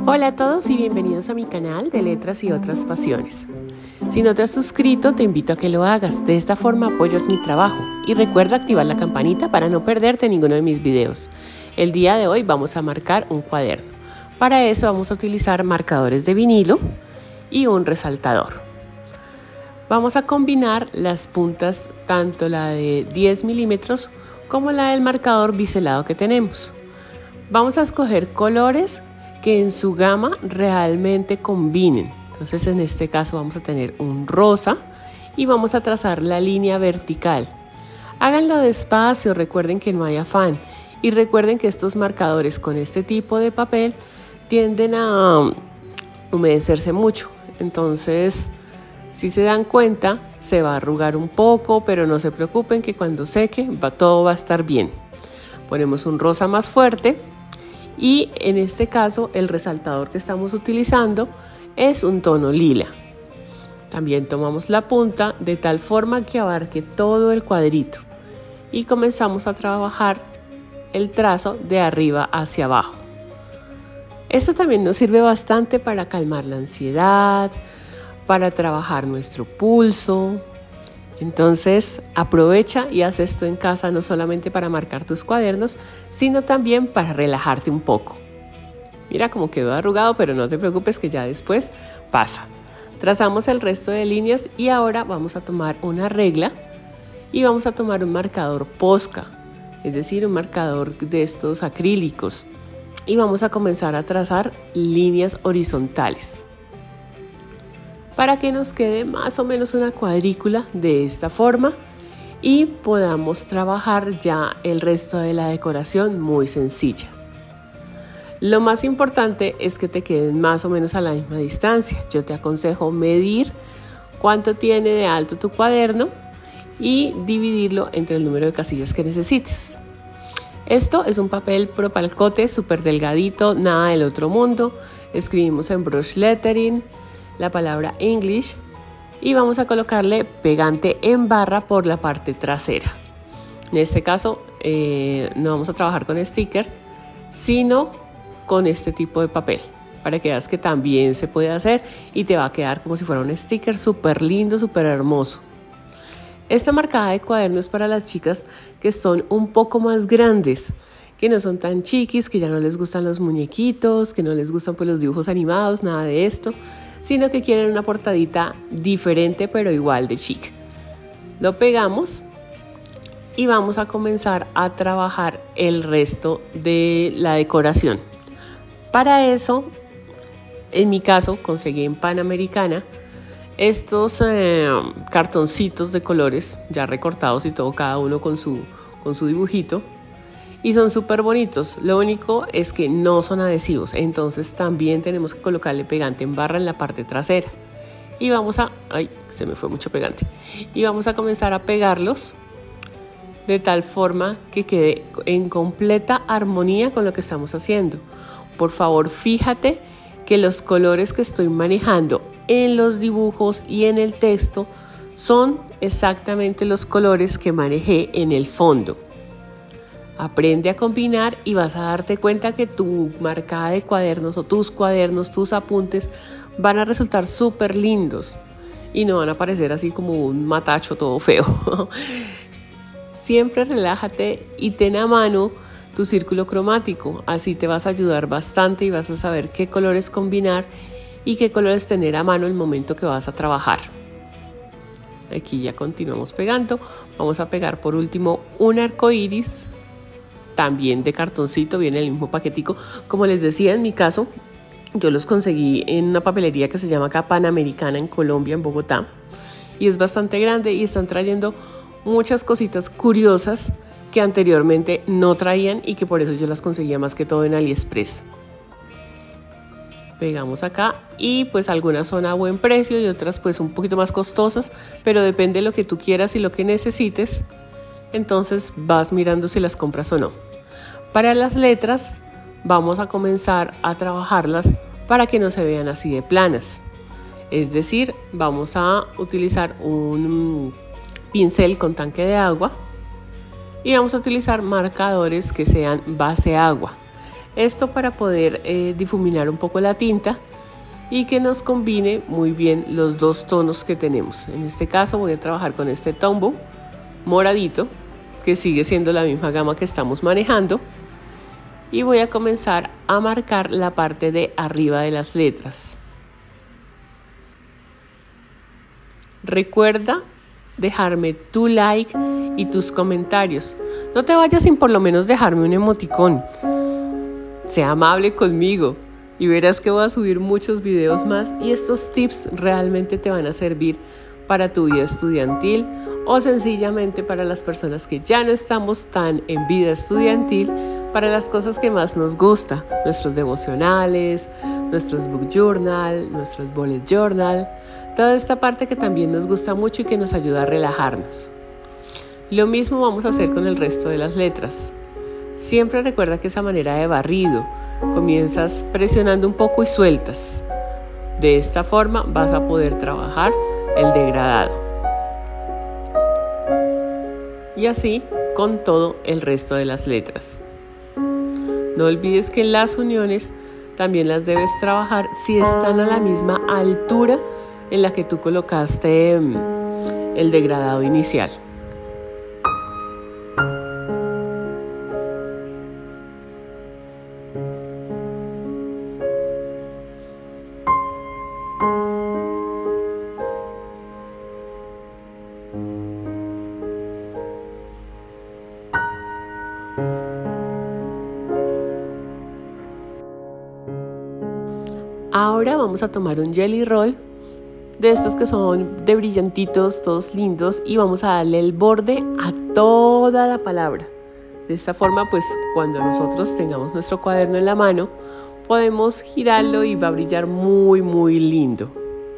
Hola a todos y bienvenidos a mi canal de Letras y otras pasiones. Si no te has suscrito, te invito a que lo hagas. De esta forma apoyas mi trabajo y recuerda activar la campanita para no perderte ninguno de mis videos. El día de hoy vamos a marcar un cuaderno. Para eso vamos a utilizar marcadores de vinilo y un resaltador. Vamos a combinar las puntas, tanto la de 10 milímetros como la del marcador biselado que tenemos. Vamos a escoger colores que en su gama realmente combinen. Entonces en este caso vamos a tener un rosa y vamos a trazar la línea vertical. Háganlo despacio, recuerden que no hay afán y recuerden que estos marcadores con este tipo de papel tienden a humedecerse mucho. Entonces, si se dan cuenta, se va a arrugar un poco, pero no se preocupen que cuando seque todo va a estar bien. Ponemos un rosa más fuerte. Y en este caso el resaltador que estamos utilizando es un tono lila. También tomamos la punta de tal forma que abarque todo el cuadrito y comenzamos a trabajar el trazo de arriba hacia abajo. Esto también nos sirve bastante para calmar la ansiedad, para trabajar nuestro pulso. Entonces aprovecha y haz esto en casa no solamente para marcar tus cuadernos, sino también para relajarte un poco. Mira cómo quedó arrugado, pero no te preocupes que ya después pasa. Trazamos el resto de líneas y ahora vamos a tomar una regla y vamos a tomar un marcador Posca, es decir, un marcador de estos acrílicos, y vamos a comenzar a trazar líneas horizontales, para que nos quede más o menos una cuadrícula de esta forma y podamos trabajar ya el resto de la decoración muy sencilla. Lo más importante es que te queden más o menos a la misma distancia. Yo te aconsejo medir cuánto tiene de alto tu cuaderno y dividirlo entre el número de casillas que necesites. Esto es un papel propalcote súper delgadito, nada del otro mundo. Escribimos en brush lettering la palabra English y vamos a colocarle pegante en barra por la parte trasera. En este caso no vamos a trabajar con sticker, sino con este tipo de papel, para que veas que también se puede hacer y te va a quedar como si fuera un sticker súper lindo, súper hermoso. Esta marcada de cuaderno es para las chicas que son un poco más grandes, que no son tan chiquis, que ya no les gustan los muñequitos, que no les gustan pues los dibujos animados, nada de esto, sino que quieren una portadita diferente pero igual de chic. Lo pegamos y vamos a comenzar a trabajar el resto de la decoración. Para eso, en mi caso, conseguí en Panamericana estos cartoncitos de colores ya recortados y todo, cada uno con su dibujito. Y son súper bonitos. Lo único es que no son adhesivos, entonces también tenemos que colocarle pegante en barra en la parte trasera. Y vamos a... ¡Ay! Se me fue mucho pegante. Y vamos a comenzar a pegarlos de tal forma que quede en completa armonía con lo que estamos haciendo. Por favor, fíjate que los colores que estoy manejando en los dibujos y en el texto son exactamente los colores que manejé en el fondo. Aprende a combinar y vas a darte cuenta que tu marcada de cuadernos o tus cuadernos, tus apuntes van a resultar súper lindos y no van a parecer así como un matacho todo feo. Siempre relájate y ten a mano tu círculo cromático, así te vas a ayudar bastante y vas a saber qué colores combinar y qué colores tener a mano el momento que vas a trabajar. Aquí ya continuamos pegando. Vamos a pegar por último un arco iris. También de cartoncito, viene el mismo paquetico. Como les decía, en mi caso, yo los conseguí en una papelería que se llama acá Panamericana en Colombia, en Bogotá. Y es bastante grande y están trayendo muchas cositas curiosas que anteriormente no traían y que por eso yo las conseguía más que todo en AliExpress. Pegamos acá y pues algunas son a buen precio y otras pues un poquito más costosas, pero depende de lo que tú quieras y lo que necesites. Entonces vas mirando si las compras o no. Para las letras vamos a comenzar a trabajarlas para que no se vean así de planas. Es decir, vamos a utilizar un pincel con tanque de agua y vamos a utilizar marcadores que sean base agua. Esto para poder difuminar un poco la tinta y que nos combine muy bien los dos tonos que tenemos. En este caso voy a trabajar con este Tombow moradito, que sigue siendo la misma gama que estamos manejando, y voy a comenzar a marcar la parte de arriba de las letras. Recuerda dejarme tu like y tus comentarios. No te vayas sin por lo menos dejarme un emoticón. Sea amable conmigo y verás que voy a subir muchos videos más, y estos tips realmente te van a servir para tu vida estudiantil o sencillamente para las personas que ya no estamos tan en vida estudiantil, para las cosas que más nos gusta, nuestros devocionales, nuestros book journal, nuestros bullet journal, toda esta parte que también nos gusta mucho y que nos ayuda a relajarnos. Lo mismo vamos a hacer con el resto de las letras. Siempre recuerda que esa manera de barrido, comienzas presionando un poco y sueltas. De esta forma vas a poder trabajar el degradado. Y así con todo el resto de las letras. No olvides que las uniones también las debes trabajar si están a la misma altura en la que tú colocaste el degradado inicial. Ahora vamos a tomar un jelly roll de estos que son de brillantitos, todos lindos, y vamos a darle el borde a toda la palabra. De esta forma, pues cuando nosotros tengamos nuestro cuaderno en la mano, podemos girarlo y va a brillar muy, muy lindo.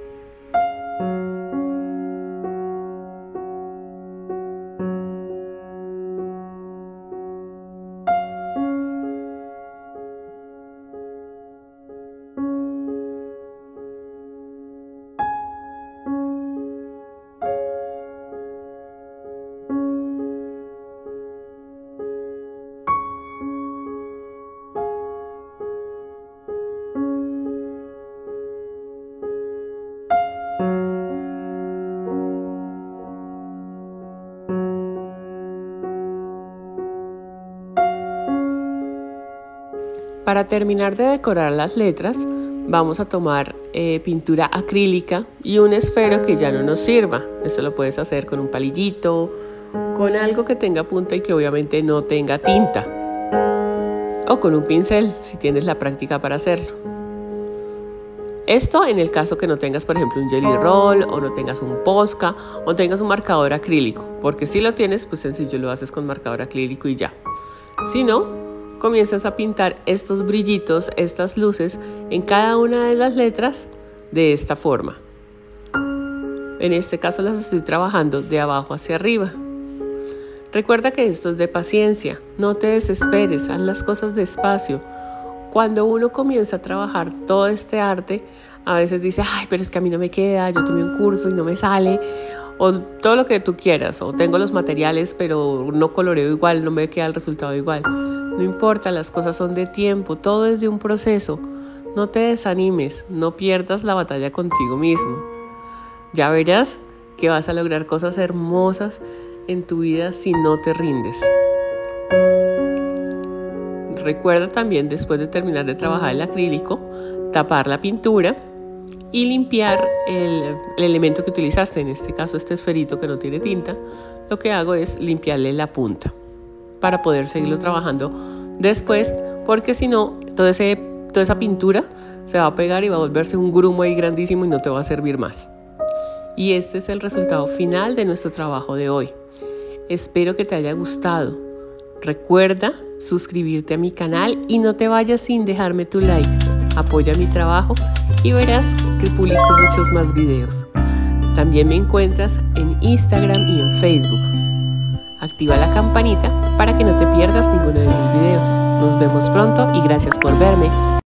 Para terminar de decorar las letras, vamos a tomar pintura acrílica y un esfero que ya no nos sirva. Esto lo puedes hacer con un palillito, con algo que tenga punta y que obviamente no tenga tinta, o con un pincel si tienes la práctica para hacerlo. Esto en el caso que no tengas, por ejemplo, un jelly roll, o no tengas un Posca, o tengas un marcador acrílico, porque si lo tienes, pues sencillo, lo haces con marcador acrílico y ya. Si no, comienzas a pintar estos brillitos, estas luces en cada una de las letras de esta forma. En este caso las estoy trabajando de abajo hacia arriba. Recuerda que esto es de paciencia, no te desesperes, haz las cosas despacio. Cuando uno comienza a trabajar todo este arte, a veces dice, ay, pero es que a mí no me queda, yo tomé un curso y no me sale, o todo lo que tú quieras, o tengo los materiales pero no coloreo igual, no me queda el resultado igual. No importa, las cosas son de tiempo, todo es de un proceso. No te desanimes, no pierdas la batalla contigo mismo. Ya verás que vas a lograr cosas hermosas en tu vida si no te rindes. Recuerda también, después de terminar de trabajar el acrílico, tapar la pintura y limpiar el elemento que utilizaste, en este caso este esferito que no tiene tinta. Lo que hago es limpiarle la punta para poder seguirlo trabajando después, porque si no, toda esa pintura se va a pegar y va a volverse un grumo ahí grandísimo y no te va a servir más. Y este es el resultado final de nuestro trabajo de hoy. Espero que te haya gustado. Recuerda suscribirte a mi canal y no te vayas sin dejarme tu like. Apoya mi trabajo y verás que publico muchos más videos. También me encuentras en Instagram y en Facebook. Activa la campanita para que no te pierdas ninguno de mis videos. Nos vemos pronto y gracias por verme.